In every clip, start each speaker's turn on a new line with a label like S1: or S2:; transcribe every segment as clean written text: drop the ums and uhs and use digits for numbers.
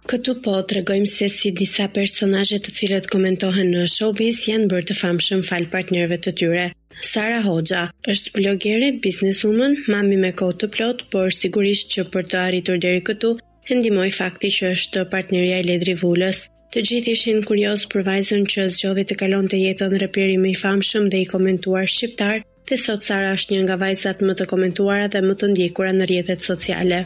S1: Këtu po tregojmë se si disa personazhe të cilët komentohen në showbiz janë bërë të famshëm fal partnerëve të tyre. Sara Hoxha është blogere, businesswoman, mami me kohë të plot, por sigurisht që për të arritur deri këtu, e ndihmoi fakti që është partnerja e Ledri Vulës. Të gjithë ishin kurioz për vajzën që zgjodhi të kalonte jetën raperi më i famshëm dhe i komentuar shqiptar, dhe sot Sara është një nga vajzat më të komentuara dhe më të ndjekura në rrjetet sociale.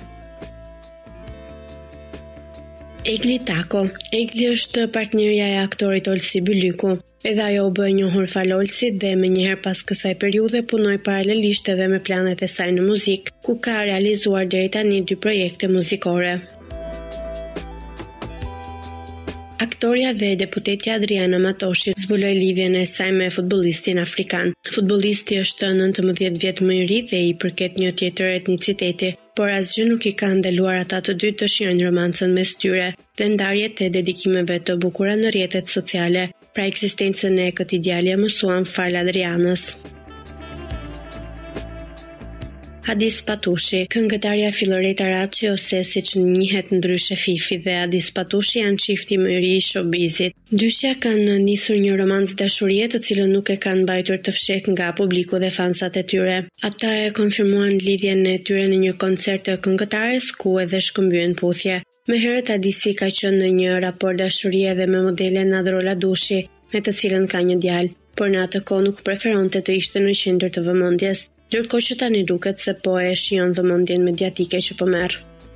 S1: Egli Tako. Egli është partnerja e aktorit Olsi Bylyku. Edhe ajo u bë e njohur fal Olsit dhe menjëherë pas kësaj periudhe punoi paralelisht edhe me planet e saj në muzikë, ku ka realizuar deri tani 2 projekte muzikore. Aktoria dhe deputetja Adriana Matoshi zbuloi lidhjen e saj me futbollistin afrikan. Futbollisti është 19 vjet më i ri dhe i përket një tjetër etniciteti, por asgjë nuk i ka ndaluar ata të dy të shijojnë romancën mes tyre dhe ndarjet e dedikimeve të bukura në rrjetet sociale. Pra ekzistencën e këtij djali e mësuan fal Adrianës. Hadis Patushi. Këngëtarja Filloreta Raçi ose siç njihet ndryshe Fifi dhe Hadis Patushi janë çifti më i ri i showbizit. Dyshja kanë nisur një romancë dashurie të cilën nuk e kanë mbajtur të fshehtë nga publiku dhe fansat e tyre. Ata e konfirmuan lidhjen e tyre në një koncert të këngëtares ku edhe shkëmbyen puthje. Më herët Hadisi ka qenë në një raport dashurie dhe me modelen Nadrola Dushi, me të cilën ka një djalë, por në atë kohë nuk preferonte të ishte në qendër të vëmendjes. Ndërkohë që tani duket se po e shijon vëmendjen mediatike që po merr.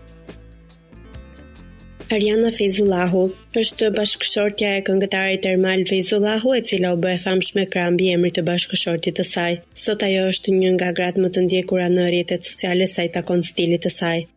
S1: Ariana Feyzullahu është bashkëshortja e këngëtarit Ermal Feyzullahu, e cila u bë e famshme krah emrit të bashkëshortit të saj. Sot ajo është një nga gratë më të ndjekura në rrjetet sociale sa i takon stilit të saj.